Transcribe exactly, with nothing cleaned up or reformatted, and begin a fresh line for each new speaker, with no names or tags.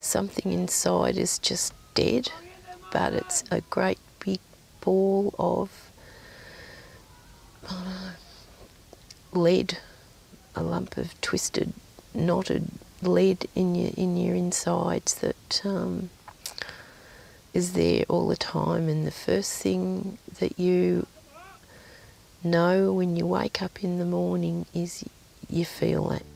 Something inside is just dead, but it's a great big ball of I don't know, lead, a lump of twisted, knotted lead in your in your insides that um, is there all the time. And the first thing that you know when you wake up in the morning is you feel that.